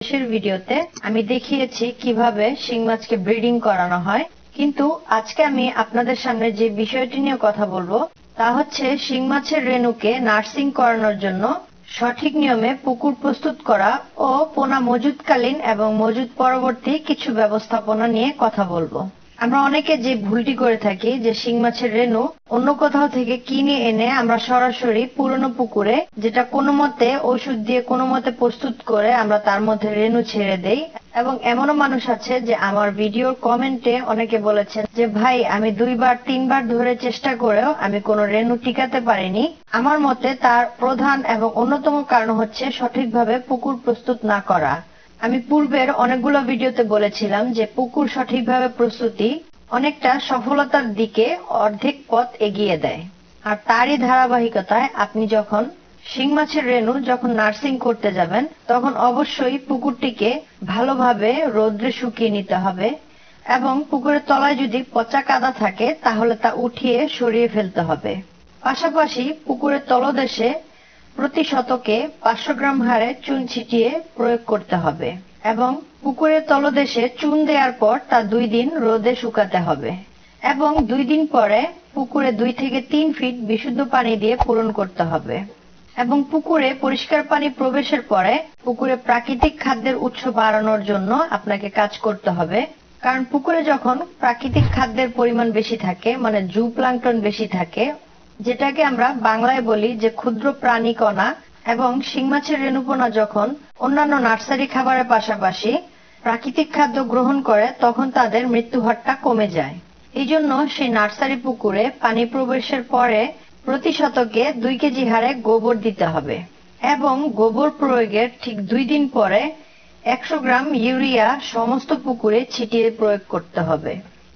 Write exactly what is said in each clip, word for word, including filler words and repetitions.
শেষের ভিডিওতে আমি দেখিয়েছি কিভাবে শিং মাছকে ব্রিডিং করানো হয়, কিন্তু আজকে আমি আপনাদের সামনে যে বিষয়টি নিয়ে কথা বলবো তা হচ্ছে শিং মাছের রেণুকে নার্সিং করানোর জন্য সঠিক নিয়মে পুকুর প্রস্তুত করা ও পোনা মজুতকালীন এবং মজুত পরবর্তী কিছু ব্যবস্থাপনা নিয়ে কথা বলবো। আমরা অনেকে যে ভুলটি করে থাকি যে শিং মাছের রেণু অন্য কোথাও থেকে কিনে এনে আমরা সরাসরি পুরনো পুকুরে, যেটা কোনো মতে ওষুধ দিয়ে কোনো মতে প্রস্তুত করে আমরা তার মধ্যে রেণু ছেড়ে দেই। এবং এমনও মানুষ আছে যে আমার ভিডিওর কমেন্টে অনেকে বলেছেন যে ভাই আমি দুইবার তিনবার ধরে চেষ্টা করেও আমি কোনো রেণু টিকাতে পারিনি। আমার মতে তার প্রধান এবং অন্যতম কারণ হচ্ছে সঠিকভাবে পুকুর প্রস্তুত না করা। আমি পূর্বের অনেকগুলো ভিডিওতে বলেছিলাম যে পুকুর সঠিকভাবে প্রস্তুতি অনেকটা সফলতার দিকে অর্ধেক পথ এগিয়ে দেয়। আর তারই ধারাবাহিকতায় আপনি যখন শিং মাছের রেণু যখন নার্সিং করতে যাবেন তখন অবশ্যই পুকুরটিকে ভালোভাবে রোদ্রে শুকিয়ে নিতে হবে এবং পুকুরের তলায় যদি পচা কাদা থাকে তাহলে তা উঠিয়ে সরিয়ে ফেলতে হবে। পাশাপাশি পুকুরের তলদেশে প্রতি শতকে পাঁচশো গ্রাম হারে চুন ছিটিয়ে প্রয়োগ করতে হবে এবং পুকুরের তলদেশে চুন দেওয়ার পর তা দুই দিন রোদে শুকাতে হবে এবং দুই দিন পরে পুকুরে দুই থেকে তিন ফিট বিশুদ্ধ পানি দিয়ে পূরণ করতে হবে। এবং পুকুরে পরিষ্কার পানি প্রবেশের পরে পুকুরে প্রাকৃতিক খাদ্যের উৎস বাড়ানোর জন্য আপনাকে কাজ করতে হবে, কারণ পুকুরে যখন প্রাকৃতিক খাদ্যের পরিমাণ বেশি থাকে, মানে জু প্লাঙ্কটন বেশি থাকে, যেটাকে আমরা বাংলায় বলি যে ক্ষুদ্র প্রাণী কণা, এবং শিং মাছের রেণুপোনা যখন অন্যান্য নার্সারি খাবারের পাশাপাশি প্রাকৃতিক খাদ্য গ্রহণ করে তখন তাদের মৃত্যু হারটা কমে যায়। এই জন্য সেই নার্সারি পুকুরে পানি প্রবেশের পরে প্রতি শতকে দুই কেজি হারে গোবর দিতে হবে এবং গোবর প্রয়োগের ঠিক দুই দিন পরে একশো গ্রাম ইউরিয়া সমস্ত পুকুরে ছিটিয়ে প্রয়োগ করতে হবে।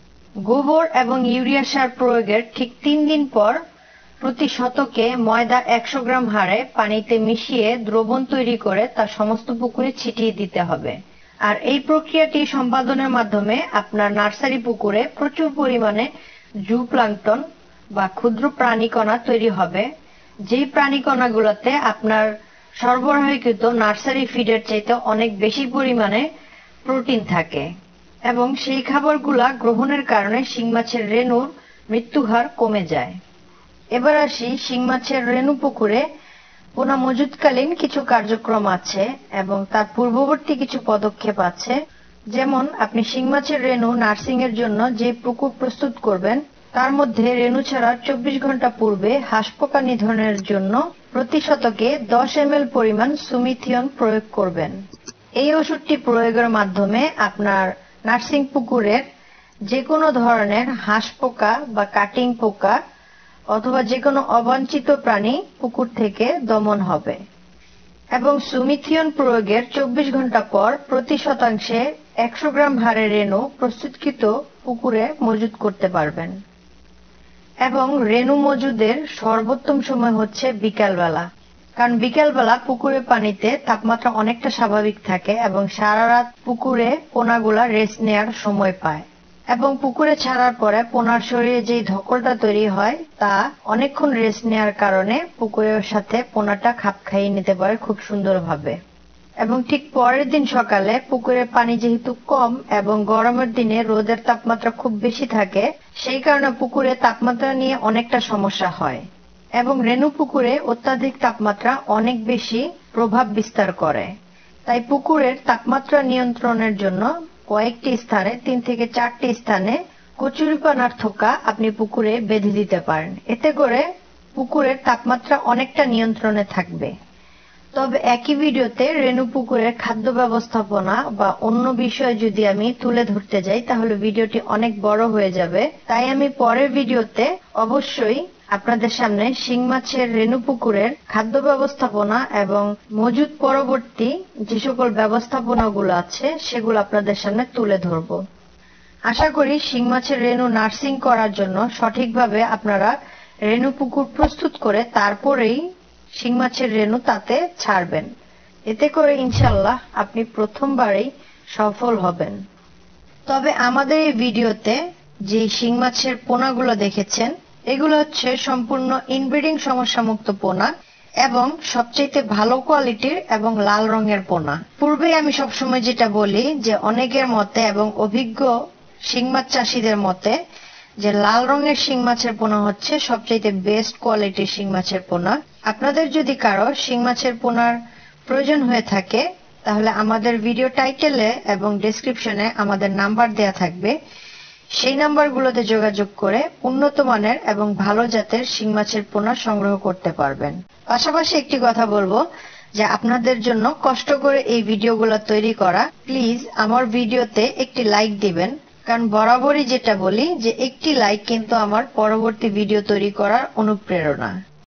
গোবর এবং ইউরিয়া সার প্রয়োগের ঠিক তিন দিন পর প্রতি শতকে ময়দা একশো গ্রাম হারে পানিতে মিশিয়ে দ্রবণ তৈরি করে তা সমস্ত পুকুরে ছিটিয়ে দিতে হবে। আর এই প্রক্রিয়াটি সম্পাদনের মাধ্যমে আপনার নার্সারি পুকুরে প্রচুর পরিমাণে জু প্লাঙ্কটন বা ক্ষুদ্র প্রাণীকণা তৈরি হবে, যেই প্রাণীকণাগুলোতে আপনার সরবরাহকৃত নার্সারি ফিডের চাইতে অনেক বেশি পরিমাণে প্রোটিন থাকে এবং সেই খাবারগুলা গ্রহণের কারণে শিং মাছের রেণুর মৃত্যু হার কমে যায়। এবার আসি শিং মাছের রেণু পুকুরে পোনা মজুতকালীন কিছু কার্যক্রম আছে এবং তার পূর্ববর্তী কিছু পদক্ষেপ আছে। যেমন আপনি শিং মাছের রেণু নার্সিং এর জন্য যে পুকুর প্রস্তুত করবেন তার মধ্যে রেণু ছাড়ার চব্বিশ ঘন্টা পূর্বে হাঁস পোকা নিধনের জন্য প্রতি শতকে দশ এম এল পরিমাণ সুমিথিয়ন প্রয়োগ করবেন। এই ওষুধটি প্রয়োগের মাধ্যমে আপনার নার্সিং পুকুরের যে কোনো ধরনের হাঁস পোকা বা কাটিং পোকা অথবা যে কোনো অবাঞ্ছিত প্রাণী পুকুর থেকে দমন হবে। এবং সুমিথিয়ন প্রয়োগের চব্বিশ ঘন্টা পর প্রতি শতাংশে একশো গ্রাম হারে রেণু প্রস্তুতকৃত পুকুরে মজুত করতে পারবেন। এবং রেণু মজুদের সর্বোত্তম সময় হচ্ছে বিকালবেলা, কারণ বিকালবেলা পুকুরের পানিতে তাপমাত্রা অনেকটা স্বাভাবিক থাকে এবং সারা রাত পুকুরে পোনাগুলা রেস্ট নেওয়ার সময় পায় এবং পুকুরে ছাড়ার পরে পোনার শরীরে যেই ধকলটা তৈরি হয় তা অনেকক্ষণ রেস্ট নেওয়ার কারণে পুকুরের সাথে পোনাটা খাপ খাইয়ে নিতে পারে খুব সুন্দরভাবে। এবং ঠিক পরের দিন সকালে পুকুরের পানি যেহেতু কম এবং গরমের দিনে রোদের তাপমাত্রা খুব বেশি থাকে, সেই কারণে পুকুরে তাপমাত্রা নিয়ে অনেকটা সমস্যা হয় এবং রেণু পুকুরে অত্যাধিক তাপমাত্রা অনেক বেশি প্রভাব বিস্তার করে। তাই পুকুরের তাপমাত্রা নিয়ন্ত্রণের জন্য কয়েকটি স্থানে তিন থেকে চারটি স্থানে কচুরিপানার থোকা আপনি পুকুরে বেঁধে দিতে পারেন, এতে করে পুকুরের তাপমাত্রা অনেকটা নিয়ন্ত্রণে থাকবে। তবে একই ভিডিওতে রেণু পুকুরের খাদ্য ব্যবস্থাপনা বা অন্য বিষয় যদি আমি তুলে ধরতে যাই তাহলে ভিডিওটি অনেক বড় হয়ে যাবে, তাই আমি পরের ভিডিওতে অবশ্যই আপনাদের সামনে শিং মাছের রেণু পুকুরের খাদ্য ব্যবস্থাপনা এবং মজুত পরবর্তী যে সকল ব্যবস্থাপনাগুলো আছে সেগুলো আপনাদের সামনে তুলে ধরব। আশা করি শিং মাছের রেণু নার্সিং করার জন্য সঠিকভাবে আপনারা রেণু পুকুর প্রস্তুত করে তারপরেই শিং মাছের রেণু তাতে ছাড়বেন, এতে করে ইনশাল্লাহ আপনি প্রথমবারেই সফল হবেন। তবে আমাদের এই ভিডিওতে যে শিং মাছের পোনাগুলো দেখেছেন এগুলো হচ্ছে সম্পূর্ণ ইনব্রিডিং সমস্যা মুক্ত পোনা এবং সবচেয়ে ভালো কোয়ালিটির এবং লাল রঙের পোনা। পূর্বে আমি সবসময় যেটা বলি যে অনেকের মতে এবং অভিজ্ঞ শিং মাছ চাষীদের মতে যে লাল রঙের শিং মাছের পোনা হচ্ছে সবচেয়ে বেস্ট কোয়ালিটির শিং মাছের পোনা। আপনাদের যদি কারো শিং মাছের পোনার প্রয়োজন হয়ে থাকে তাহলে আমাদের ভিডিও টাইটেলে এবং ডেসক্রিপশনে আমাদের নাম্বার দেয়া থাকবে, সেই নাম্বারগুলোতে যোগাযোগ করে উন্নত মানের এবং ভালো জাতের শিং মাছের পোনা সংগ্রহ করতে পারবেন। পাশাপাশি একটি কথা বলবো যে আপনাদের জন্য কষ্ট করে এই ভিডিওগুলো তৈরি করা, প্লিজ আমার ভিডিওতে একটি লাইক দিবেন, কারণ বরাবরই যেটা বলি যে একটি লাইক কিন্তু আমার পরবর্তী ভিডিও তৈরি করার অনুপ্রেরণা।